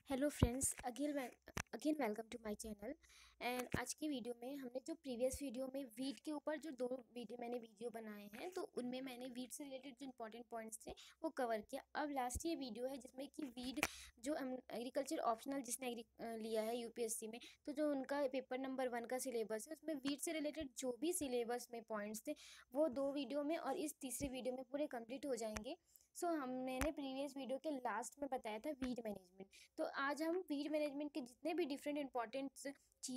Hello friends, again welcome to my channel. And आज की video में हमने जो प्रीवियस वीडियो में वीट के ऊपर जो मैंने वीडियो बनाए हैं, तो उनमें मैंने वीट से रिलेटेड जो इंपॉर्टेंट पॉइंट्स थे वो कवर किया। अब लास्ट ये वीडियो है जिसमें कि वीट जो एग्रीकल्चर ऑप्शनल जिसने लिया है यूपीएससी में, तो जो उनका पेपर नंबर 1 का सिलेबस है उसमें वीट से रिलेटेड जो भी सिलेबस में पॉइंट्स थे वो 2 वीडियो में और इस तीसरे वीडियो में पूरे कंप्लीट हो जाएंगे। मैंने प्रीवियस वीडियो के लास्ट में बताया था वीट मैनेजमेंट। तो आज हम वीड मैनेजमेंट के जितने भी डिफरेंट इंपॉर्टेंट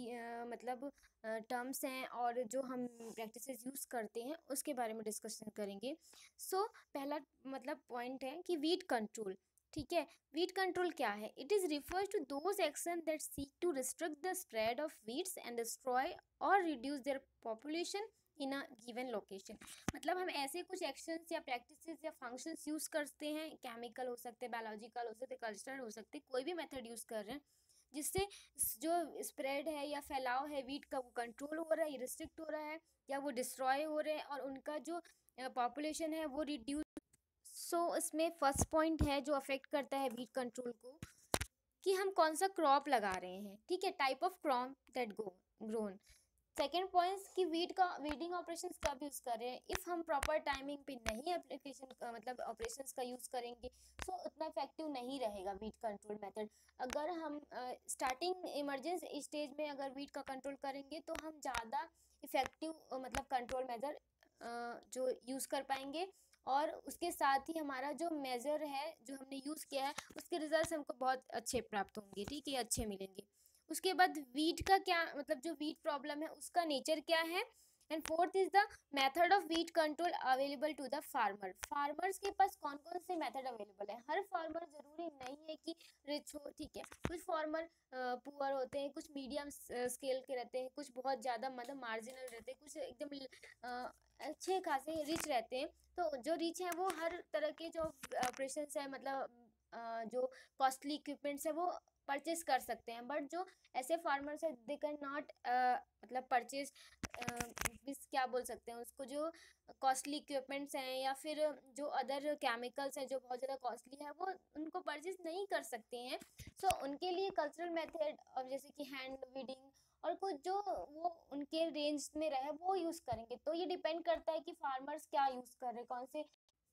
मतलब टर्म्स हैं और जो हम प्रैक्टिसेस यूज़ करते हैं उसके बारे में डिस्कशन करेंगे। पहला मतलब पॉइंट है कि वीड कंट्रोल। ठीक है, वीड कंट्रोल क्या है? It is refers to those action that seek to restrict the spread of weeds and destroy और reduce their population in a given location. मतलब हम ऐसे कुछ एक्शंस या प्रैक्टिसेस या फंक्शंस यूज़ करते हैं, केमिकल हो सकते हैं, बायोलॉजिकल हो सकते हैं, कल्चरल हो सकते हैं, कोई भी मेथड यूज़ कर रहे हैं जिससे जो स्प्रेड है या फैलाव है वीट का वो कंट्रोल हो रहा है, रिस्ट्रिक्ट हो रहा है या वो डिस्ट्रॉय हो रहे हैं और उनका जो पॉपुलेशन है वो रिड्यूस। इसमें फर्स्ट पॉइंट है जो अफेक्ट करता है वीट कंट्रोल को कि हम कौन सा क्रॉप लगा रहे हैं। ठीक है, type of crop that grown. Second point कि वीडिंग ऑपरेशंस कब यूज़ कर रहे हैं। इफ़ हम प्रॉपर टाइमिंग पे नहीं एप्लीकेशन मतलब ऑपरेशंस का यूज़ करेंगे तो उतना इफेक्टिव नहीं रहेगा वीट कंट्रोल मेथड। अगर हम स्टार्टिंग इमरजेंसी स्टेज में अगर वीट का कंट्रोल करेंगे तो हम ज़्यादा इफेक्टिव मतलब कंट्रोल मेथड जो यूज़ कर पाएंगे और उसके साथ ही हमारा जो मेजर है जो हमने यूज़ किया है उसके रिजल्ट्स हमको बहुत अच्छे प्राप्त होंगे। ठीक है, अच्छे मिलेंगे। उसके बाद वीट का क्या मतलब जो वीट प्रॉब्लम है उसका नेचर क्या है। And fourth is the method of weed control available to the farmer. Farmers के पास कौन कौन से मेथड अवेलेबल है। हर फार्मर जरूरी नहीं है कि रिच हो। ठीक है, कुछ फार्मर पुअर होते हैं, कुछ मीडियम स्केल के रहते हैं, कुछ बहुत ज़्यादा मतलब मार्जिनल रहते हैं, कुछ एकदम अच्छे खासे रिच रहते हैं। तो जो रिच है वो हर तरह के जो ऑपरेशन है मतलब जो कॉस्टली इक्विपमेंट्स है वो परचेज कर सकते हैं। बट जो ऐसे फार्मर्स है दे कैन नॉट मतलब परचेज क्या बोल सकते हैं उसको, जो कॉस्टली इक्विपमेंट्स हैं या फिर जो अदर केमिकल्स हैं जो बहुत ज़्यादा कॉस्टली है वो उनको परचेज नहीं कर सकते हैं। उनके लिए कल्चरल मेथड और जैसे कि हैंड वीडिंग और कुछ जो वो उनके रेंज में रहे वो यूज़ करेंगे। तो ये डिपेंड करता है कि फार्मर्स क्या यूज़ कर रहे हैं, कौन से।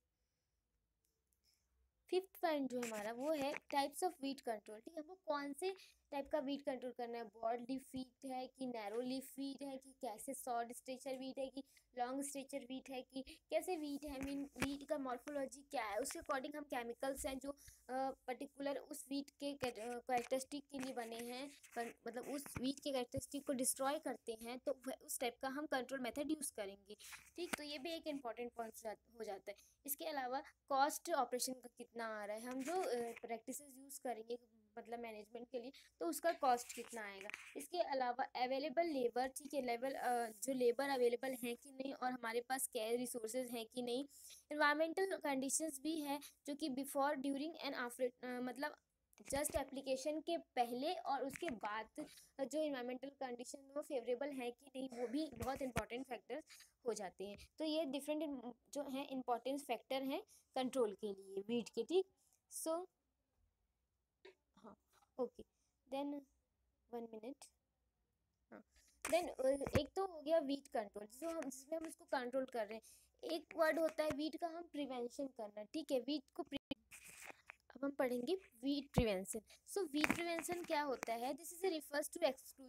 फिफ्थ पॉइंट जो हमारा वो है टाइप्स ऑफ वीट कंट्रोल। ठीक है, वो कौन से टाइप का वीट कंट्रोल करना है। ब्रॉड लीफ वीट है कि नैरो लीफ वीट है कि कैसे शॉर्ट स्ट्रेचर वीट है कि लॉन्ग स्ट्रेचर वीट है कि कैसे वीट है। मीन वीट का मॉर्फोलॉजी क्या है, उसके अकॉर्डिंग हम केमिकल्स हैं जो पर्टिकुलर उस वीट के कैरेक्टरिस्टिक के लिए बने हैं मतलब उस वीट के कैरेक्टरिस्टिक को डिस्ट्रॉय करते हैं, तो उस टाइप का हम कंट्रोल मेथड यूज़ करेंगे। ठीक, तो ये भी एक इंपॉर्टेंट पॉइंट हो जाता है। इसके अलावा कॉस्ट ऑपरेशन का कितना आ रहा है, हम जो प्रैक्टिसेस यूज़ करेंगे मतलब मैनेजमेंट के लिए तो उसका कॉस्ट कितना आएगा। इसके अलावा अवेलेबल लेबर। ठीक है, जो लेबर अवेलेबल हैं कि नहीं और हमारे पास क्या रिसोर्सेज हैं कि नहीं। इन्वायरमेंटल कंडीशंस भी है जो कि बिफोर ड्यूरिंग एंड आफ्टर मतलब जस्ट एप्लीकेशन के पहले और उसके बाद जो इन्वायरमेंटल कंडीशन वो फेवरेबल है कि नहीं वो भी बहुत इंपॉर्टेंट फैक्टर्स हो जाते हैं। तो ये डिफरेंट जो हैं इंपॉर्टेंस फैक्टर हैं कंट्रोल के लिए वीट के। ठीक, सो हाँ, ओके, देन 1 मिनट। हाँ, देन एक तो हो गया वीट कंट्रोल जिसमें हम उसको कंट्रोल कर रहे हैं। एक वर्ड होता है वीट का हम प्रिवेंशन करना। ठीक है, वीट को अब हम पढ़ेंगे वीट प्रिवेंशन। वीट प्रिवेंशन क्या होता है? This is refers to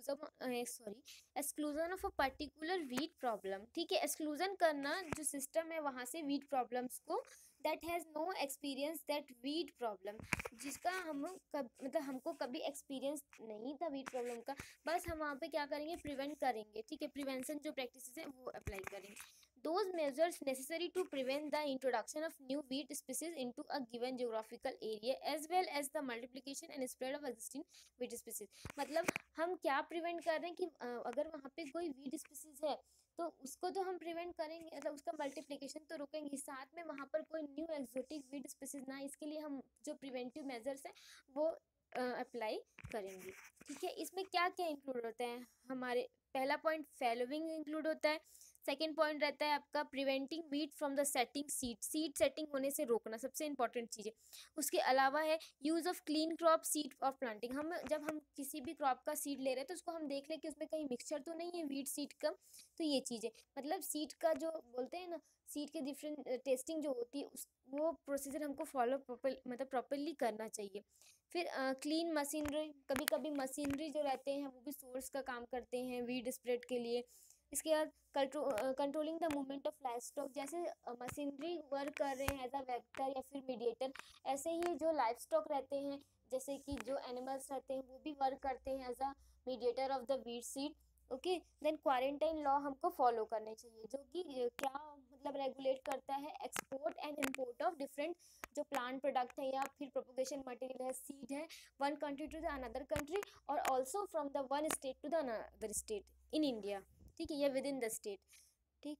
exclusion of a particular weed problem. ठीक है, एक्सक्लूजन करना जो सिस्टम है वहाँ से वीट प्रॉब्लम्स को that has no experience that weed problem, जिसका मतलब हमको कभी एक्सपीरियंस नहीं था वीट प्रॉब्लम का, बस हम वहाँ पे क्या करेंगे, प्रिवेंट करेंगे। ठीक है, प्रिवेंशन जो प्रैक्टिसेस है वो अप्लाई करेंगे। Those measures necessary to prevent the introduction of new wheat species into a given geographical area as well as the multiplication and spread of existing wheat species। मतलब हम क्या प्रिवेंट कर रहे हैं कि अगर वहाँ पे कोई वीट स्पीसीज है तो उसको तो हम प्रिवेंट करेंगे, मतलब उसका मल्टीप्लिकेशन तो रोकेंगे, साथ में वहाँ पर कोई न्यू एक्सोटिक वीट स्पीसीज ना, इसके लिए हम जो प्रिवेंटिव मेजर्स हैं वो अप्लाई करेंगे। ठीक है, इसमें क्या क्या इंक्लूड होता है हमारे। पहला पॉइंट फैलोविंग इंक्लूड होता है। सेकेंड पॉइंट रहता है आपका preventing weed from the setting seed, seed setting होने से रोकना सबसे इंपॉर्टेंट चीज़ है। उसके अलावा है use of clean crop seed of planting, हम जब हम किसी भी क्रॉप का सीड ले रहे हैं तो उसको हम देख लें कि उसमें कहीं मिक्सचर तो नहीं है वीट सीड का। तो ये चीज़ है, मतलब सीड का जो बोलते हैं ना, सीड के डिफरेंट टेस्टिंग जो होती है उस वो प्रोसीजर हमको फॉलो मतलब प्रॉपरली करना चाहिए। फिर क्लीन मशीनरी, कभी कभी मशीनरी जो रहते हैं वो भी सोर्स का काम करते हैं वीड स्प्रेड के लिए। इसके बाद controlling the movement of life stock, जैसे मशीनरी वर्क कर रहे हैं एज अ वेक्टर या फिर मीडिएटर, ऐसे ही जो लाइफ स्टॉक रहते हैं जैसे कि जो एनिमल्स रहते हैं वो भी वर्क करते हैं as a mediator of the weed seed. Okay, then quarantine law हमको फॉलो करने चाहिए जो कि क्या मतलब रेगुलेट करता है export and import of different जो प्लांट प्रोडक्ट है या फिर प्रोपोगेशन मटेरियल है, सीड है, one country to the another country और also from the one state to the another state in India. ठीक है, या विद इन द स्टेट। ठीक,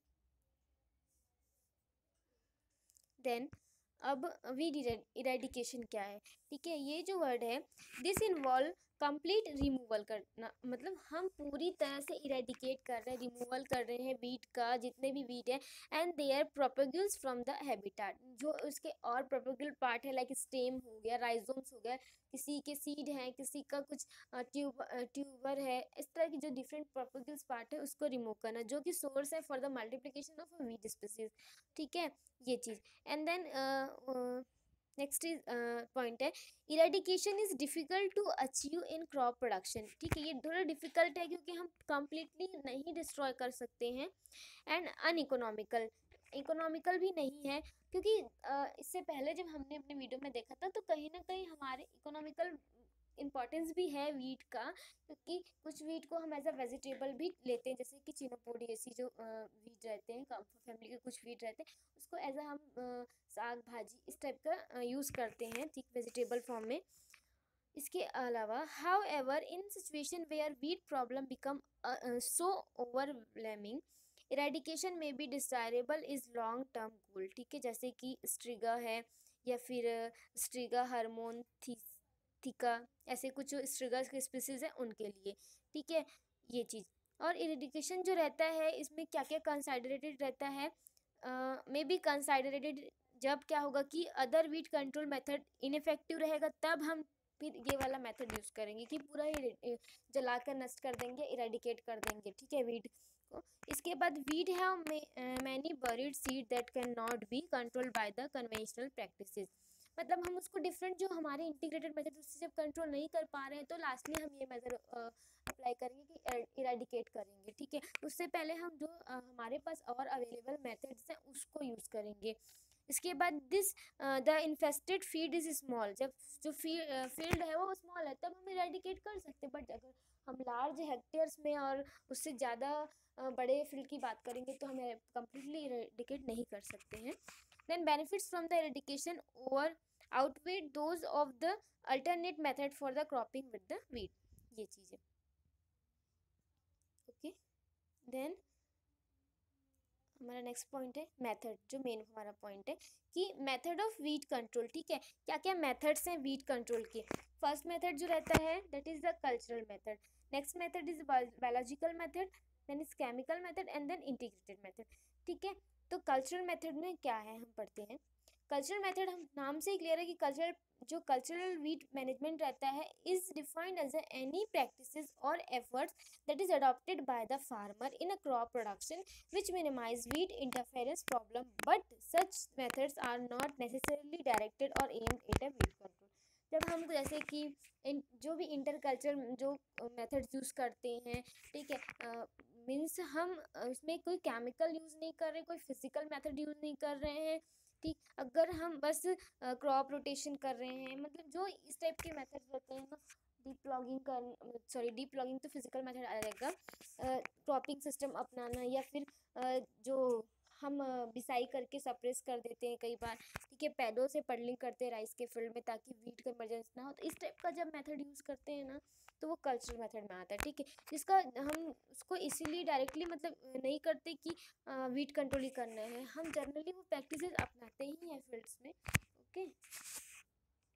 देन अब वीड इरेडिकेशन क्या है? ठीक है, ये जो वर्ड है दिस इन्वॉल्व कंप्लीट रिमूवल करना, मतलब हम पूरी तरह से इरेडिकेट कर रहे हैं, रिमूवल कर रहे हैं वीड का, जितने भी वीड है and their propagules from the habitat, जो उसके और प्रोपेगुल पार्ट है लाइक स्टेम हो गया, राइजोम्स हो गया, किसी के सीड हैं, किसी का कुछ ट्यूबर है, इस तरह की जो डिफरेंट प्रोपेगुल्स पार्ट है उसको रिमूव करना, जो कि सोर्स है for the multiplication of weed species. ठीक है, ये चीज़। And then next is point है eradication is difficult to achieve in crop production. ठीक है, ये थोड़ा डिफ़िकल्ट है क्योंकि हम कंप्लीटली नहीं डिस्ट्रॉय कर सकते हैं एंड अनइकोनॉमिकल, इकोनॉमिकल भी नहीं है क्योंकि इससे पहले जब हमने अपने वीडियो में देखा था तो कहीं ना कहीं हमारे इकोनॉमिकल इम्पॉर्टेंस भी है वीट का, क्योंकि कुछ वीट को हम एज अ वेजिटेबल भी लेते हैं, जैसे कि चिनोपोडिएसी जो वीट रहते हैं, फैमिली के कुछ वीट रहते हैं, उसको एज अ हम साग भाजी इस टाइप का यूज़ करते हैं, ठीक, वेजिटेबल फॉर्म में। इसके अलावा however in situation where weed problem become so overwhelming eradication में be desirable is long term goal. ठीक है, जैसे कि स्ट्रिगा है या फिर स्ट्रिगा हार्मोन थीका, ऐसे कुछ जो स्ट्रिगा के स्पीसीज हैं उनके लिए। ठीक है, ये चीज़। और इरिडिकेशन जो रहता है इसमें क्या क्या कंसाइडरेटेड रहता है, मे बी कंसाइडरेटेड जब क्या होगा कि other weed control method ineffective रहेगा तब हम फिर ये वाला मेथड यूज़ करेंगे कि पूरा ही जलाकर नष्ट कर देंगे, इरेडिकेट कर देंगे। ठीक है, वीट को। इसके बाद weed have many buried seed that can not be controlled by the conventional practices, मतलब हम उसको डिफरेंट जो हमारे इंटीग्रेटेड मेथड उससे जब कंट्रोल नहीं कर पा रहे हैं तो लास्टली हम ये मेथड अप्लाई करेंगे कि इरेडिकेट करेंगे। ठीक है, उससे पहले हम जो हमारे पास और अवेलेबल मेथड्स हैं उसको यूज़ करेंगे। इसके बाद this the infested field is small, जब जो फील्ड है वो स्मॉल है तब हम इरेडिकेट कर सकते हैं, बट अगर हम लार्ज हेक्टेयर्स में और उससे ज़्यादा बड़े फील्ड की बात करेंगे तो हम कम्प्लीटली इरेडिकेट नहीं कर सकते हैं। Then benefits from the eradication over outweigh those of the alternate method for the cropping with the wheat, ये चीज़ है। ओके, देन हमारा नेक्स्ट पॉइंट है मेथड, जो मेन हमारा पॉइंट है कि मेथड ऑफ वीट कंट्रोल। ठीक है, क्या क्या मेथड्स हैं वीट कंट्रोल के? फर्स्ट मेथड जो रहता है that is the cultural method, next method is biological method, then is chemical method and then integrated method. ठीक है, तो कल्चरल मेथड में क्या है हम पढ़ते हैं। कल्चरल मेथड हम नाम से ही क्लियर है कि कल्चरल वीट मैनेजमेंट रहता है is defined as any practices और efforts that is adopted by the farmer in a crop production which minimize weed interference problem, but such methods are not necessarily directed or aimed at a weed control। जब हम जैसे कि जो भी interculture जो methods use करते हैं, ठीक है, मीन्स हम उसमें कोई केमिकल यूज़ नहीं कर रहे, कोई फिजिकल मेथड यूज़ नहीं कर रहे हैं। ठीक, अगर हम बस क्रॉप रोटेशन कर रहे हैं, मतलब जो इस टाइप के मेथड्स रहते हैं ना, डीप लॉगिंग कर डीप लॉगिंग तो फिजिकल मेथड आएगा, क्रॉपिंग सिस्टम अपनाना या फिर जो हम बिसाई करके सप्रेस कर देते हैं कई बार। ठीक है, पैडों से पडलिंग करते हैं राइस के फील्ड में ताकि वीट का इमरजेंसी ना हो, तो इस टाइप का जब मेथड यूज़ करते हैं ना तो वो कल्चरल मेथड में आता है। ठीक है, जिसका हम उसको इसीलिए डायरेक्टली मतलब नहीं करते कि वीट कंट्रोल ही करना है, हम जनरली वो प्रैक्टिसेस अपनाते ही हैं फील्ड्स में। ओके,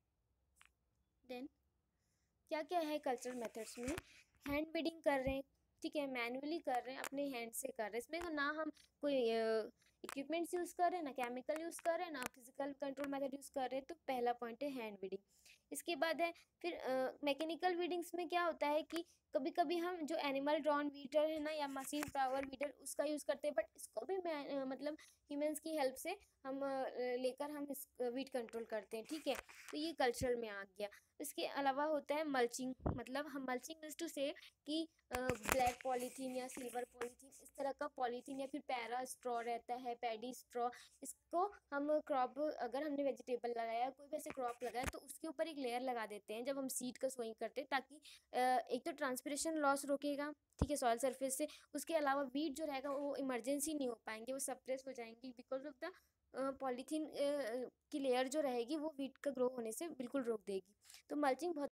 देन क्या क्या है कल्चरल मेथड्स में, हैंड बीडिंग कर रहे हैं, ठीक है, मैनुअली कर रहे हैं, अपने हैंड से कर रहे हैं। इसमें ना हम कोई इक्विपमेंट्स यूज़ कर रहे हैं, ना केमिकल यूज़ कर रहे हैं, ना फिजिकल कंट्रोल मेथड यूज़ कर रहे हैं। तो पहला पॉइंट है हैंड वीडिंग। इसके बाद है फिर मैकेनिकल वीडिंग्स में क्या होता है कि कभी कभी हम जो एनिमल ड्रॉन वीडर है ना, या मशीन पावर वीडर, उसका यूज़ करते हैं, बट इसको भी मतलब ह्यूमंस की हेल्प से हम लेकर हम इस वीट कंट्रोल करते हैं। ठीक है, तो ये कल्चरल में आ गया। इसके अलावा होता है मल्चिंग। मतलब हम मल्चिंग यूज टू से कि ब्लैक पॉलीथीन या सिल्वर पॉलीथीन, इस तरह का पॉलीथीन, या फिर पैरा स्ट्रॉ रहता है, पैडी स्ट्रॉ, इसको हम क्रॉप, अगर हमने वेजिटेबल लगाया, कोई भी ऐसे क्रॉप लगाया, तो उसके ऊपर एक लेयर लगा देते हैं जब हम सीड का सोइंग करते हैं, ताकि एक तो ट्रांसपिरेशन लॉस रोकेगा, ठीक है, सॉइल सरफेस से। उसके अलावा वीड जो रहेगा वो इमरजेंसी नहीं हो पाएंगे, वो सप्रेस हो जाएंगे बिकॉज ऑफ द पॉलीथीन की लेयर जो रहेगी वो वीट का ग्रो होने से बिल्कुल रोक देगी। तो मल्चिंग बहुत।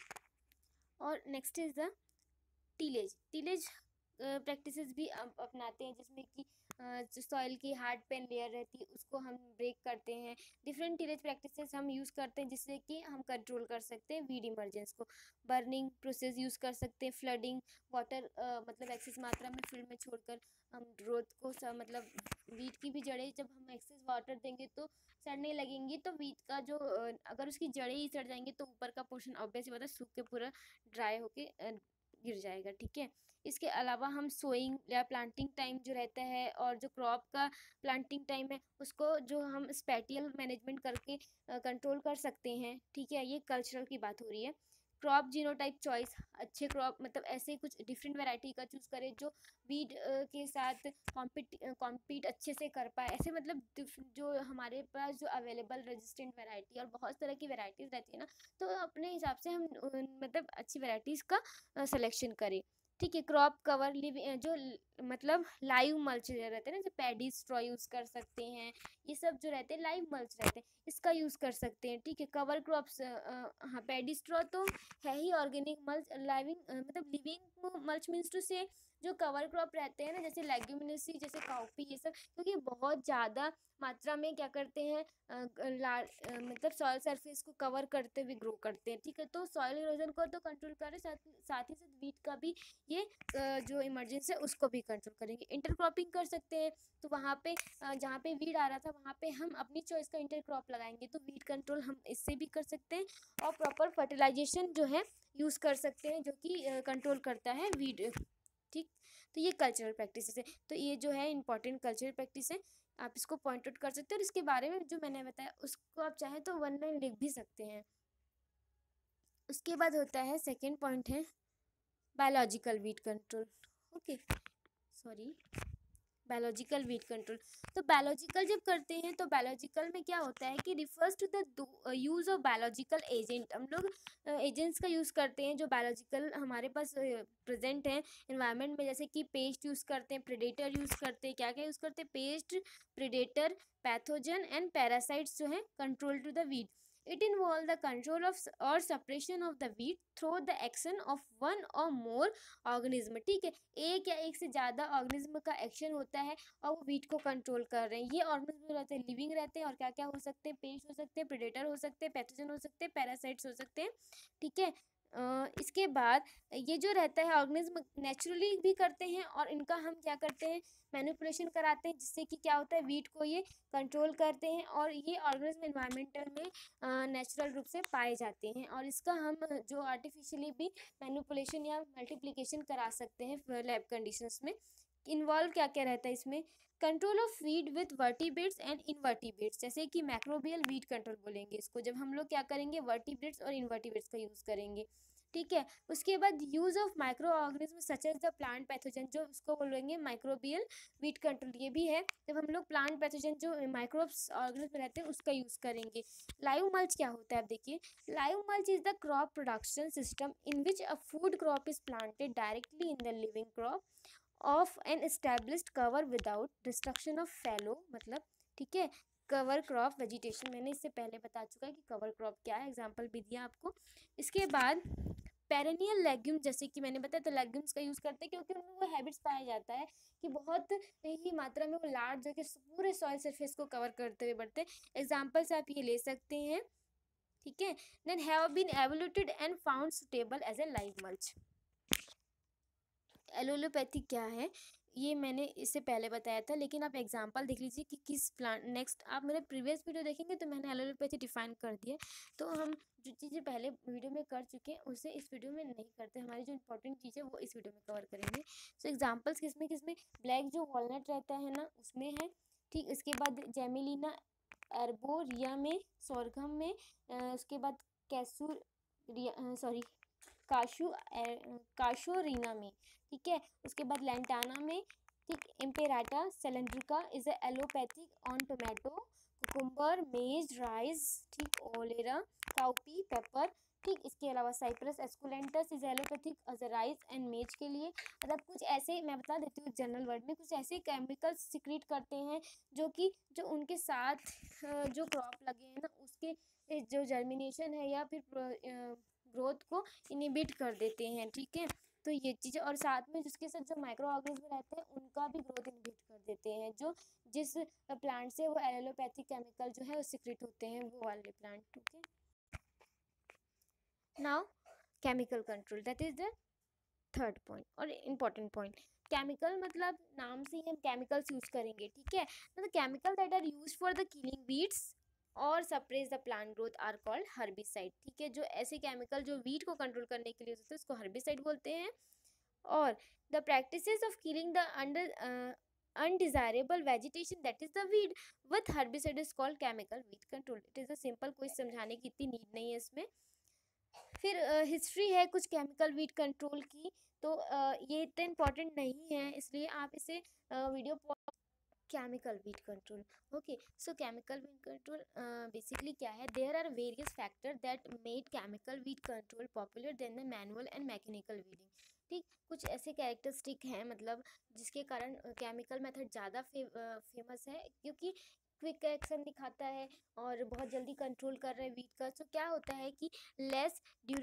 और next is the tillage. Tillage practices भी अपनाते हैं, जिसमें कि जो सॉइल की हार्ड पेन लेयर रहती है उसको हम ब्रेक करते हैं। डिफरेंट टीलेज प्रैक्टिसेस हम यूज़ करते हैं जिससे कि हम कंट्रोल कर सकते हैं वीड इमरजेंस को। बर्निंग प्रोसेस यूज़ कर सकते हैं, फ्लडिंग, वाटर मतलब एक्सेस मात्रा में फील्ड में छोड़कर हम ग्रोथ को मतलब वीट की भी जड़ें, जब हम एक्सेस वाटर देंगे तो सड़ने लगेंगी, तो वीट का जो अगर उसकी जड़ें ही सड़ जाएंगी तो ऊपर का पोर्शन ऑब्वियसली बात है सूख के पूरा ड्राई होके गिर जाएगा। ठीक है, इसके अलावा हम सोइंग या प्लांटिंग टाइम जो रहता है, और जो क्रॉप का प्लांटिंग टाइम है, उसको जो हम स्पेटियल मैनेजमेंट करके कंट्रोल कर सकते हैं। ठीक है, ये कल्चरल की बात हो रही है। क्रॉप जीनोटाइप चॉइस, अच्छे क्रॉप मतलब ऐसे कुछ डिफरेंट वैरायटी का चूज़ करें जो वीड के साथ कॉम्पीट अच्छे से कर पाए। ऐसे मतलब जो हमारे पास जो अवेलेबल रेजिस्टेंट वैरायटी और बहुत तरह की वैरायटीज़ रहती है ना, तो अपने हिसाब से हम मतलब अच्छी वैरायटीज़ का सिलेक्शन करें। ठीक है, क्रॉप कवर जो मतलब लाइव मल्च रहते हैं ना, जो पैडी स्ट्रॉ यूज़ कर सकते हैं, ये सब जो रहते हैं लाइव मल्च रहते हैं, इसका यूज़ कर सकते हैं। ठीक है, कवर क्रॉप्स, हाँ, पैडी स्ट्रॉ तो है ही ऑर्गेनिक मल्च। लाइविंग मतलब लिविंग मल्च मीन्स टू से जो कवर क्रॉप रहते हैं ना, जैसे लेग्यूमिनेसी, जैसे काउपी, ये सब, क्योंकि बहुत ज़्यादा मात्रा में क्या करते हैं, मतलब सॉइल सरफेस को कवर करते हुए ग्रो करते हैं। ठीक है, तो सॉइल इरोजन को तो कंट्रोल करें, साथ ही साथ वीट का भी ये जो इमरजेंसी है उसको भी कंट्रोल करेंगे। इंटरक्रॉपिंग कर सकते हैं, तो वहाँ पे जहाँ पे वीड आ रहा था वहाँ पे हम अपनी चॉइस का इंटरक्रॉप लगाएंगे, तो वीड कंट्रोल हम इससे भी कर सकते हैं। और प्रॉपर फर्टिलाइजेशन जो है यूज़ कर सकते हैं, जो कि कंट्रोल करता है वीड। ठीक, तो ये कल्चरल प्रैक्टिस है। तो ये जो है इंपॉर्टेंट कल्चरल प्रैक्टिस है, आप इसको पॉइंट आउट कर सकते हैं। और इसके बारे में जो मैंने बताया उसको आप चाहें तो 1 लाइन लिख भी सकते हैं। उसके बाद होता है सेकेंड पॉइंट है biological weed control. Okay, sorry, biological weed control. तो बायोलॉजिकल जब करते हैं तो बायोलॉजिकल में क्या होता है कि refers to the use of biological agent. हम लोग एजेंट्स का यूज़ करते हैं जो बायोलॉजिकल हमारे पास प्रेजेंट है इन्वायरमेंट में, जैसे कि पेस्ट यूज़ करते हैं, प्रेडेटर यूज़ करते हैं। क्या क्या यूज़ करते हैं? Pest, predator, pathogen and parasites जो है control to the weed. It involves the control of or suppression of the weed through the action of one or more organism। ठीक है, एक या एक से ज़्यादा ऑर्गेनिज्म का एक्शन होता है और वो वीट को कंट्रोल कर रहे हैं। ये ऑर्गेनिज्म रहते हैं, लिविंग रहते हैं, और क्या क्या हो सकते हैं? पेस्ट हो सकते हैं, प्रेडेटर हो सकते हैं, पैथोजन हो सकते हैं, पैरासाइट्स हो सकते हैं। ठीक है, इसके बाद ये जो रहता है ऑर्गेनिज्म नेचुरली भी करते हैं, और इनका हम क्या करते हैं? मैनिपुलेशन कराते हैं, जिससे कि क्या होता है? वीट को ये कंट्रोल करते हैं, और ये ऑर्गेनिज्म एनवायरमेंटल में नेचुरल रूप से पाए जाते हैं। और इसका हम जो आर्टिफिशियली भी मैनिपुलेशन या मल्टीप्लिकेशन करा सकते हैं लैब कंडीशंस में। इन्वॉल्व क्या क्या रहता है इसमें? Control of weed with vertebrates and invertebrates, जैसे कि मैक्रोबियल वीड कंट्रोल बोलेंगे इसको, जब हम लोग क्या करेंगे? वर्टिब्रेट्स और इनवर्टिब्रेट्स का यूज़ करेंगे। ठीक है, उसके बाद use of micro organism such as the plant pathogen, जो उसको बोलेंगे माइक्रोबियल वीट कंट्रोल। ये भी है, जब हम लोग प्लांट पैथोजन जो माइक्रोब्स ऑर्गेनिज्म रहते हैं उसका यूज़ करेंगे। लाइव मल्च क्या होता है? आप देखिए, live mulch is the crop production system in which a food crop is planted directly in the living crop of an established cover without destruction of fallow, मतलब ठीक है, कवर क्रॉप वेजिटेशन। मैंने इससे पहले बता चुका है कि कवर क्रॉप क्या है, एग्जांपल भी दिया आपको। इसके बाद पेरेनियल लेग्यूम, जैसे कि मैंने बताया, तो लेग्यूम्स का यूज़ करते हैं क्योंकि उनमें वो हैबिट्स पाया जाता है कि बहुत ही मात्रा में वो लार्ज जगह पूरे सॉइल सरफेस को कवर करते हुए बढ़ते हैं। एग्जाम्पल्स आप ये ले सकते हैं। ठीक है, then have been evaluated and found suitable as a live mulch. Allelopathy क्या है ये मैंने इससे पहले बताया था, लेकिन आप एग्जांपल देख लीजिए कि किस प्लांट। नेक्स्ट आप मेरे प्रीवियस वीडियो देखेंगे तो मैंने एलोलोपैथी डिफाइन कर दिया। तो हम जो चीज़ें पहले वीडियो में कर चुके हैं उसे इस वीडियो में नहीं करते, हमारी जो इंपॉर्टेंट चीज़ है वो इस वीडियो में कवर करेंगे। सो एग्जाम्पल्स किसमें किसमें, ब्लैक जो वॉलनट रहता है ना उसमें है, ठीक। इसके बाद जेमिलिना एर्बोरिया में, सोरघम में, उसके बाद कैसूर सॉरी काशू काशोरीना में, ठीक है। उसके बाद लैंटाना में, ठीक। Imperata cylindrica is allelopathic on tomato, cucumber, maize, rice, ठीक। ओलेरा, काउपी, पेपर, ठीक। इसके अलावा cyperus esculentus is allelopathic rice and maize के लिए। मतलब कुछ ऐसे, मैं बता देती हूँ जनरल वर्ड में, कुछ ऐसे केमिकल्स सिक्रीट करते हैं जो उनके साथ जो क्रॉप लगे हैं ना उसके जो जर्मिनेशन है या फिर ग्रोथ को इनिबिट कर देते हैं, ठीक है। तो ये चीज़ें, और साथ में जिसके साथ जो माइक्रो ऑर्गेनिज्म रहते हैं उनका भी ग्रोथ इनिबिट कर देते हैं, जो जिस प्लांट से वो एलोपैथिक केमिकल जो है वो सिक्रेट होते हैं, वो वाले प्लांट, ठीक है। Now chemical control, that is the third point और इम्पॉर्टेंट पॉइंट। केमिकल मतलब नाम से ही हम केमिकल्स यूज करेंगे, ठीक है। मतलब chemical that are use for the killing weeds और suppress the plant growth are called herbicide, ठीक है। जो ऐसे केमिकल जो वीड को कंट्रोल करने के लिए होते हैं उसको हर्बिसाइड बोलते हैं। और the practices of killing the under undesirable vegetation that is the weed with herbicide is called chemical weed control. It is a simple, कोई समझाने की इतनी नीड नहीं है इसमें। फिर हिस्ट्री है कुछ केमिकल वीड कंट्रोल की, तो ये इतना इम्पोर्टेंट नहीं है इसलिए आप इसे video chemical weed control, okay. So chemical weed control basically क्या है, there are various factor that made chemical weed control popular than the manual and mechanical weeding, ठीक। कुछ ऐसे कैरेक्टरिस्टिक हैं मतलब जिसके कारण केमिकल मेथड ज़्यादा फेमस है, क्योंकि क्विक एक्शन दिखाता है और बहुत जल्दी कंट्रोल कर रहे हैं वीट का। तो क्या होता है कि लेस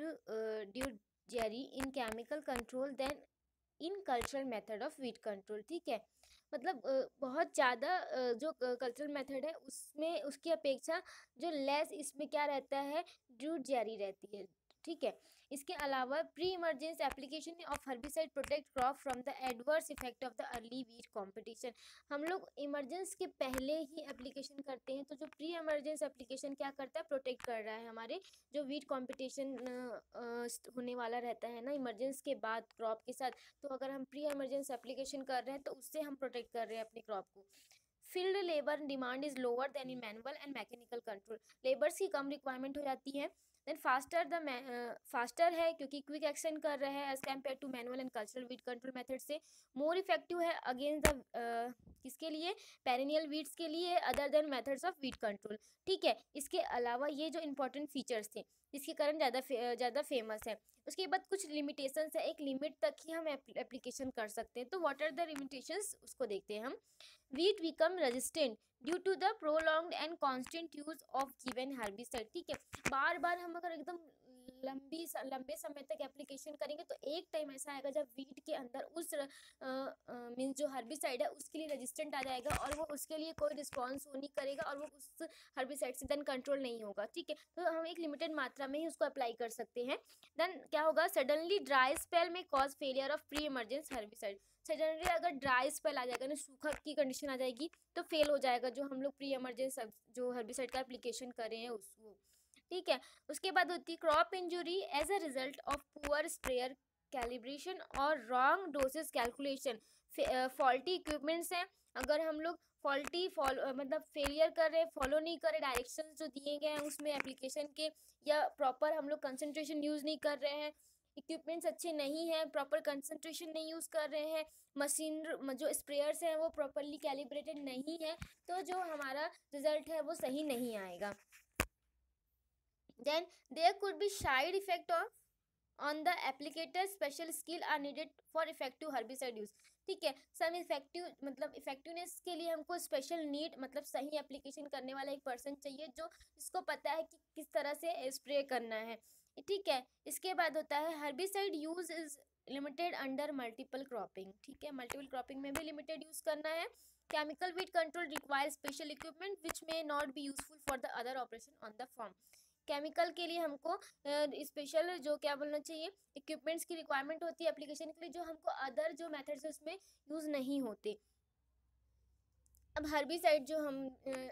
ड्यूरेरी in chemical control than in cultural method of weed control, ठीक है। मतलब बहुत ज़्यादा जो कल्चरल मेथड है उसमें उसकी अपेक्षा जो लेस इसमें क्या रहता है, ड्यूट जारी रहती है, ठीक है। इसके अलावा pre emergence application of herbicide protect crop from the adverse effect of the early weed competition. हम लोग इमरजेंस के पहले ही एप्लीकेशन करते हैं, तो जो प्री इमरजेंस एप्लीकेशन क्या करता है, प्रोटेक्ट कर रहा है हमारे जो वीट कंपटीशन होने वाला रहता है ना इमरजेंस के बाद क्रॉप के साथ। तो अगर हम प्री इमरजेंस एप्लीकेशन कर रहे हैं तो उससे हम प्रोटेक्ट कर रहे हैं अपनी क्रॉप को। Field labour demand is lower than in manual and mechanical control, labours की कम रिक्वायरमेंट हो जाती है। देन फास्टर है क्योंकि क्विक एक्शन कर रहे हैं as compare to manual and cultural weed control method से। मोर इफेक्टिव है अगेंस्ट द किसके लिए, पेरिनियल वीड्स के लिए, other than methods of weed control, ठीक है। इसके अलावा ये जो इंपॉर्टेंट फीचर्स थे इसके कारण ज़्यादा फेमस है। उसके बाद कुछ लिमिटेशंस है, एक लिमिट तक ही हम एप्लीकेशन कर सकते हैं। तो व्हाट आर द लिमिटेशंस उसको देखते हैं हम। Weed become resistant due to the prolonged and constant use of given herbicide, ठीक है। बार बार हम अगर एकदम लंबे समय तक एप्लीकेशन करेंगे तो एक टाइम ऐसा आएगा जब वीट के अंदर उस मीन्स जो हर्बिसाइड है उसके लिए रेजिस्टेंट आ जाएगा और वो उसके लिए कोई रिस्पॉन्स वो नहीं करेगा और वो उस हर्बिसाइड से देन कंट्रोल नहीं होगा, ठीक है। तो हम एक लिमिटेड मात्रा में ही उसको अप्लाई कर सकते हैं। देन क्या होगा, सडनली ड्राई स्पेल में cause failure of pre emergence herbicide. Suddenly अगर ड्राई स्पेल आ जाएगा ना, सूखा की कंडीशन आ जाएगी तो फेल हो जाएगा जो हम लोग प्री इमरजेंस जो हर्बिसाइड का एप्लीकेशन कर रहे हैं उसको, ठीक है। उसके बाद होती है crop injury as a result of poor sprayer calibration और wrong doses calculation. Faulty equipments हैं, अगर हम लोग फॉल्टी मतलब फेलियर कर रहे, फॉलो नहीं कर रहे डायरेक्शंस जो दिए गए हैं उसमें एप्लीकेशन के, या प्रॉपर हम लोग कंसंट्रेशन यूज़ नहीं कर रहे हैं, इक्विपमेंट्स अच्छे नहीं हैं, प्रॉपर कंसंट्रेशन नहीं यूज़ कर रहे हैं, मशीन जो स्प्रेयर्स हैं वो प्रॉपरली कैलिब्रेटेड नहीं है, तो जो हमारा रिजल्ट है वो सही नहीं आएगा। Then there could be side effect on the applicator, special skill are needed for effective herbicide use, ठीक है। सम इफेक्टिव मतलब इफेक्टिवनेस के लिए हमको स्पेशल नीड मतलब सही एप्लीकेशन करने वाला एक पर्सन चाहिए जो जिसको पता है कि किस तरह से स्प्रे करना है, ठीक है। इसके बाद होता है herbicide use is limited under multiple cropping, ठीक है। मल्टीपल क्रॉपिंग में भी लिमिटेड यूज करना है। Chemical weed control require special equipment which may not be useful for the other operation on the farm. Chemical के लिए हमको स्पेशल जो क्या बोलना चाहिए इक्विपमेंट्स की रिक्वायरमेंट होती है एप्लीकेशन के लिए, जो हमको अदर जो मेथड्स उसमें यूज़ नहीं होते। अब हर्बिसाइड जो हम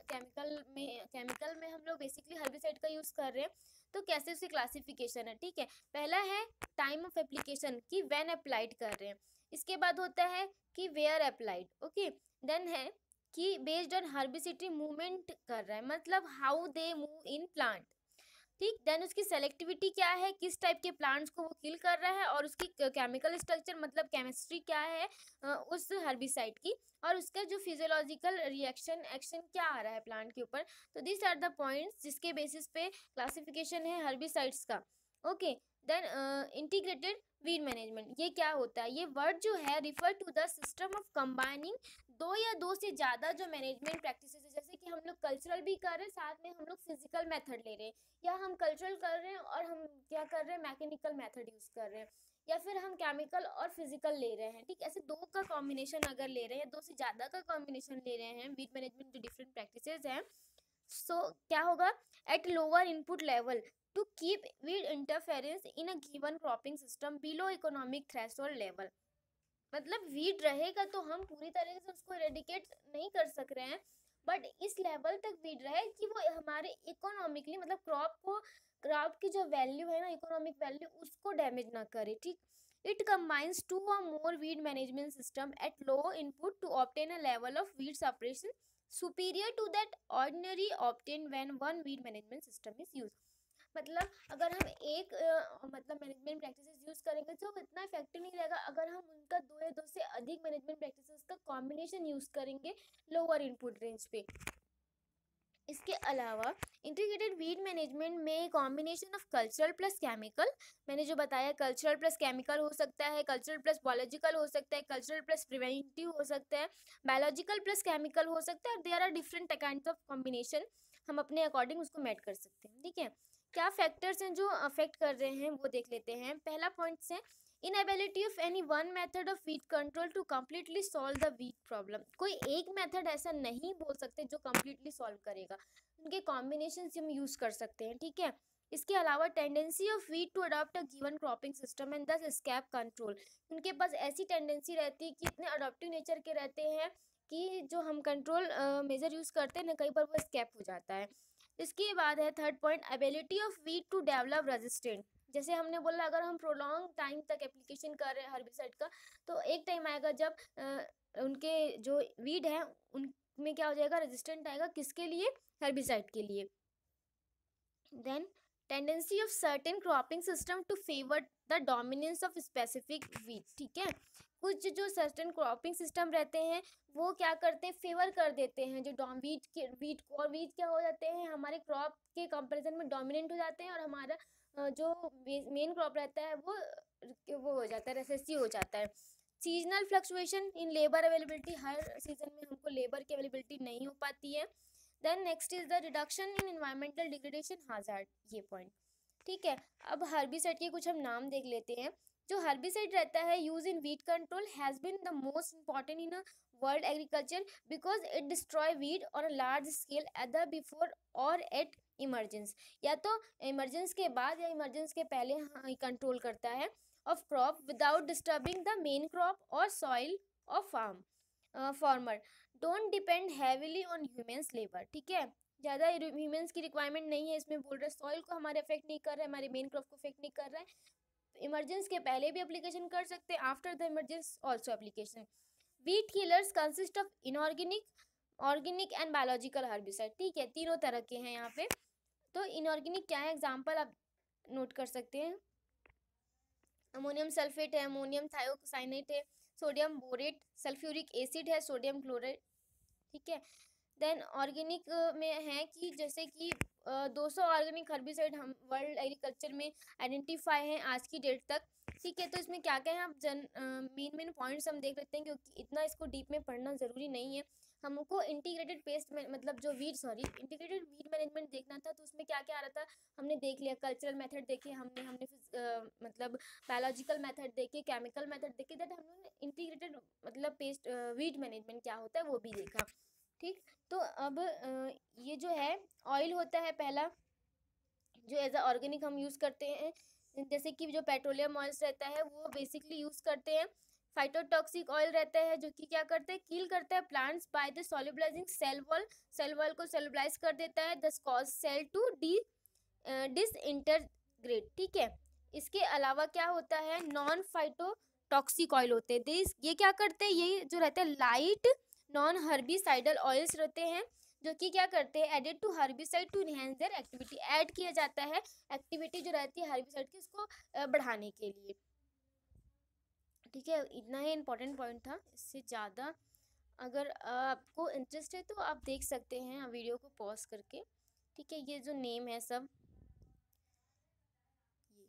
केमिकल में हम लोग बेसिकली हर्बिसाइड का यूज़ कर रहे हैं, तो कैसे उसकी क्लासिफिकेशन है, ठीक है। पहला है टाइम ऑफ एप्लीकेशन कि व्हेन अप्लाइड कर रहे हैं, इसके बाद होता है कि वेयर अप्लाइड, ओके। देन है कि बेस्ड ऑन हर्बिसिटी मूवमेंट कर रहा है, मतलब how they move in plant, ठीक। देन उसकी सेलेक्टिविटी क्या है, किस टाइप के प्लांट्स को वो किल कर रहा है, और उसकी केमिकल स्ट्रक्चर मतलब केमिस्ट्री क्या है उस हर्बिसाइड की, और उसका जो फिजियोलॉजिकल रिएक्शन एक्शन क्या आ रहा है प्लांट के ऊपर। तो दिस आर द पॉइंट्स जिसके बेसिस पे क्लासिफिकेशन है हर्बिसाइड्स का, okay. Then integrated weed management, ये क्या होता है, ये वर्ड जो है refer to the system of combining दो या दो से ज़्यादा जो मैनेजमेंट प्रैक्टिसेस है, जैसे कि हम लोग कल्चरल भी कर रहे हैं साथ में हम लोग फिजिकल मेथड ले रहे हैं, या हम कल्चरल कर रहे हैं और हम क्या कर रहे हैं मैकेनिकल मेथड यूज़ कर रहे हैं, या फिर हम केमिकल और फिजिकल ले रहे हैं, ठीक। ऐसे दो का कॉम्बिनेशन अगर ले रहे हैं, दो से ज़्यादा का कॉम्बिनेशन ले रहे हैं वीड मैनेजमेंट जो डिफरेंट प्रैक्टिसेस हैं, सो क्या होगा, at lower input level to keep weed interference in a given cropping system below economic threshold level. मतलब वीट रहेगा तो हम पूरी तरीके से उसको इरेडिकेट नहीं कर सक रहे हैं, बट इस लेवल तक वीट रहे कि वो हमारे इकोनॉमिकली मतलब क्रॉप की जो वैल्यू है ना, इकोनॉमिक वैल्यू, उसको डैमेज ना करे, ठीक। इट कंबाइंस टू और more weed management system at low input to obtain a level of weed separation superior to that ordinary obtain when one weed management system is used. मतलब अगर हम एक मतलब मैनेजमेंट प्रैक्टिसेस यूज़ करेंगे तो इतना effective नहीं रहेगा अगर हम उनका दो या दो से अधिक मैनेजमेंट प्रैक्टिसेस का कॉम्बिनेशन यूज़ करेंगे लोअर इनपुट रेंज पे। इसके अलावा इंटीग्रेटेड वीड मैनेजमेंट में combination of cultural plus chemical, मैंने जो बताया कल्चरल प्लस केमिकल हो सकता है, कल्चरल प्लस बायोलॉजिकल हो सकता है, कल्चरल प्लस प्रिवेंटिव हो सकता है, बायोलॉजिकल प्लस केमिकल हो सकता है, और there are different kind of combination, हम अपने अकॉर्डिंग उसको मैच कर सकते हैं, ठीक है। क्या फैक्टर्स हैं जो अफेक्ट कर रहे हैं वो देख लेते हैं। पहला पॉइंट्स है inability of any one method of weed control to completely solve the weed problem. कोई एक मेथड ऐसा नहीं बोल सकते जो कम्प्लीटली सॉल्व करेगा, उनके कॉम्बिनेशन हम यूज कर सकते हैं, ठीक है। इसके अलावा tendency of weed to adopt a given cropping system and thus escape control, उनके पास ऐसी टेंडेंसी रहती है कि इतने अडॉप्टिव नेचर के रहते हैं कि जो हम कंट्रोल मेजर यूज करते हैं ना, कई बार वो स्कैप हो जाता है। इसके बाद है third point ability of weed to develop resistant. जैसे हमने बोला अगर हम प्रोलॉन्ग टाइम तक एप्लीकेशन कर रहे हैं हर्बिसाइड का, तो एक टाइम आएगा जब उनके जो वीड है उनमें क्या हो जाएगा, रेजिस्टेंट आएगा, किसके लिए, हर्बिसाइड के लिए। Then tendency of certain cropping system to favour the dominance of specific weed, ठीक है। कुछ जो सर्टेन क्रॉपिंग सिस्टम रहते हैं वो क्या करते हैं, फेवर कर देते हैं जो वीट को, और वीट क्या हो जाते हैं हमारे क्रॉप के कंपैरिजन में डोमिनेंट हो जाते हैं, और हमारा जो मेन क्रॉप रहता है वो हो जाता है, रेसेसिव हो जाता है। Seasonal fluctuation in labour availability, हर सीजन में हमको लेबर की अवेलेबिलिटी नहीं हो पाती है। Then next is the reduction in environmental degradation hazard, ये पॉइंट, ठीक है। अब हर्बिसाइड के कुछ हम नाम देख लेते हैं। जो हर्बिसाइड रहता है use in weed control has been the most important in world agriculture because it destroy weed on a large scale either before or at emergence, या तो इमरजेंस के बाद या इमरजेंस के पहले कंट्रोल करता है of crop without disturbing the main crop और soil of farmer don't depend heavily on humans labour, ठीक है। ज़्यादा ह्यूमन्स की रिक्वायरमेंट नहीं है इसमें, बोल रहे सॉइल को हमारे अफेक्ट नहीं कर रहा है, हमारे मेन क्रॉप को अफेक्ट नहीं कर रहा है। इमरजेंस के पहले भी एप्लीकेशन कर सकते हैं, after the emergence also application. Weed killers consist of inorganic, organic and biological herbicide, ठीक है, तीनों तरह के हैं यहाँ पे। तो इनऑर्गेनिक क्या है, एग्जाम्पल आप नोट कर सकते हैं, अमोनियम सल्फेट है, अमोनियम थायोसाइनेट है, सोडियम बोरेट, सल्फ्यूरिक एसिड है, सोडियम क्लोराइड, ठीक है। देन ऑर्गेनिक में है कि जैसे कि 200 ऑर्गेनिक हर्बिसाइड हम वर्ल्ड एग्रीकल्चर में आइडेंटिफाई हैं आज की डेट तक, ठीक है। तो इसमें क्या क्या है, हम मेन पॉइंट्स हम देख लेते हैं क्योंकि इतना इसको डीप में पढ़ना ज़रूरी नहीं है। हमको इंटीग्रेटेड पेस्ट में मतलब जो इंटीग्रेटेड वीड मैनेजमेंट देखना था, तो उसमें क्या क्या आ रहा था हमने देख लिया, कल्चरल मेथड देखे हमने हमने मतलब बायोलॉजिकल मेथड देखे, केमिकल मेथड देखे, दैट हमने इंटीग्रेटेड मतलब पेस्ट वीड मैनेजमेंट क्या होता है वो भी देखा, ठीक। तो अब ये जो है ऑयल होता है पहला, जो एज अ ऑर्गेनिक हम यूज़ करते हैं, जैसे कि जो पेट्रोलियम ऑयल्स रहता है वो बेसिकली यूज़ करते हैं। फाइटोटॉक्सिक ऑयल रहता है जो कि क्या करते हैं, किल करता है plants by the solubilising cell wall को सोल्युबलाइज कर देता है, दस कॉज सेल टू डिसइंटरग्रेट। ठीक है, इसके अलावा क्या होता है, नॉन फाइटोटॉक्सिक ऑयल होते हैं, ये क्या करते हैं, ये जो रहते हैं लाइट नॉन हर्बिसाइडल ऑयल्स रहते हैं, जो कि क्या करते हैं, added to herbicide to enhance their activity, add किया जाता है एक्टिविटी जो रहती है हर्बिसाइड की, उसको बढ़ाने के लिए। ठीक है, इतना ही इम्पोर्टेंट पॉइंट था, इससे ज़्यादा अगर आपको इंटरेस्ट है तो आप देख सकते हैं वीडियो को पॉज करके। ठीक है, ये जो नेम है सब, ये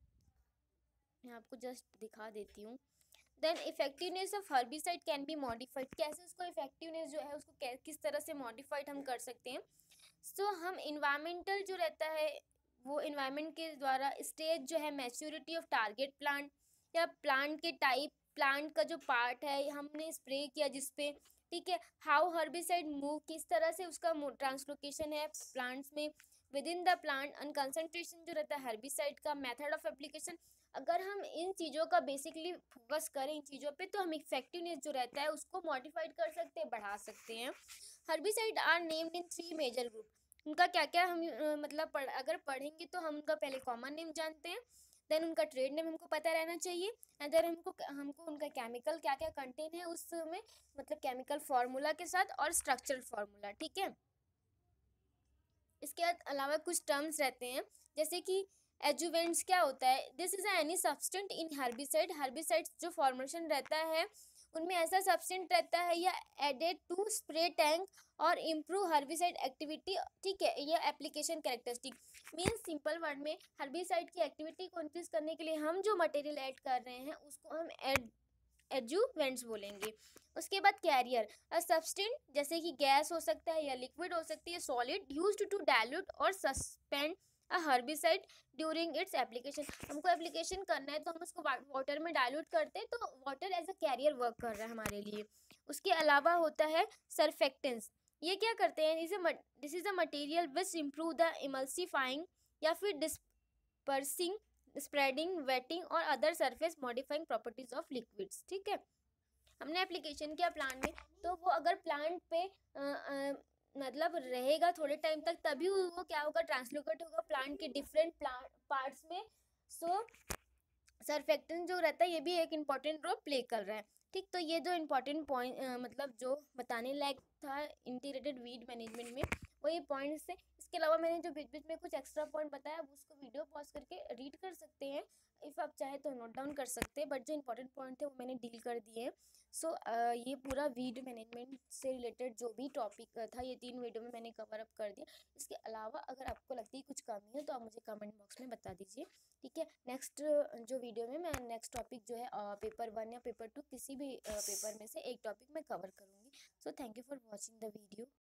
मैं आपको जस्ट दिखा देती हूँ। Then effectiveness of herbicide can be modified, कैसे उसको इफेक्टिवनेस जो है उसको किस तरह से मॉडिफाइड हम कर सकते हैं। सो हम इन्वायरमेंटल जो रहता है वो इन्वायरमेंट के द्वारा स्टेज जो है मैच्योरिटी ऑफ टारगेट प्लांट, या प्लांट के टाइप, प्लांट का जो पार्ट है हमने स्प्रे किया जिसपे, ठीक है, हाउ हर्बिसाइड मूव, किस तरह से उसका ट्रांसलोकेशन है प्लांट्स में within the plant, and concentration जो रहता है हर्बिसाइड का, मेथड ऑफ एप्लीकेशन। अगर हम इन चीज़ों का बेसिकली फोकस करें इन चीज़ों पे तो हम इफेक्टिवनेस जो रहता है उसको मॉडिफाइड कर सकते हैं, बढ़ा सकते हैं। Herbicide are named in 3 major group, उनका क्या क्या हम मतलब अगर पढ़ेंगे तो हम उनका पहले कॉमन नेम जानते हैं, देन उनका ट्रेड नेम हमको पता रहना चाहिए, एंड देन हमको हमको उनका केमिकल क्या क्या कंटेन है उसमें, मतलब केमिकल फार्मूला के साथ और स्ट्रक्चरल फार्मूला। ठीक है, इसके अलावा कुछ टर्म्स रहते हैं, जैसे कि एजुवेंट्स क्या होता है, this is any substance in herbicide, herbicides जो फॉर्मेशन रहता है उनमें ऐसा सब्सटेंट रहता है या एडेड टू स्प्रे टैंक और इम्प्रूव हर्बिसाइड एक्टिविटी। ठीक है, ये application characteristic means simple word में हर्बिसाइड की एक्टिविटी को इंक्रीज करने के लिए हम जो मटेरियल ऐड कर रहे हैं उसको हम एडजुवेंट्स बोलेंगे। उसके बाद कैरियर, अ सब्सटेंट जैसे कि गैस हो सकता है या लिक्विड हो सकती है, सॉलिड यूज्ड टू डाइल्यूट और suspend a herbicide during its application, हमको एप्लीकेशन करना है तो हम उसको वाटर में डाइल्यूट करते हैं, तो water as a carrier work कर रहा है हमारे लिए। उसके अलावा होता है सरफेक्टेंस, ये क्या करते हैं, this is a material which improve the emulsifying या फिर डिस्पर्सिंग, स्प्रेडिंग, वेटिंग और other surface modifying properties of liquids. ठीक है, हमने एप्लीकेशन किया प्लांट में, तो वो अगर प्लांट पे मतलब रहेगा थोड़े टाइम तक तभी वो क्या होगा, ट्रांसलोकेट होगा प्लांट के डिफरेंट पार्ट्स में। सो सरफेक्टेंट जो रहता है ये भी एक इम्पॉर्टेंट रोल प्ले कर रहा है। ठीक, तो ये जो इम्पोर्टेंट पॉइंट मतलब जो बताने लायक था इंटीग्रेटेड वीड मैनेजमेंट में वो ये पॉइंट्स थे। इसके अलावा मैंने जो बीच बीच में कुछ एक्स्ट्रा पॉइंट बताया वो उसको वीडियो पॉज करके रीड कर सकते हैं, इफ़ आप चाहे तो नोट डाउन कर सकते हैं, बट जो इंपॉर्टेंट पॉइंट थे वो मैंने डील कर दिए हैं। सो ये पूरा वीडियो मैनेजमेंट से रिलेटेड जो भी टॉपिक था ये 3 वीडियो में मैंने कवर अप कर दिया। इसके अलावा अगर आपको लगती है कुछ कमी है तो आप मुझे कमेंट बॉक्स में बता दीजिए। ठीक है, नेक्स्ट जो वीडियो में मैं नेक्स्ट टॉपिक जो है पेपर 1 या पेपर 2 किसी भी पेपर में से एक टॉपिक मैं कवर करूँगी। So thank you for watching the video.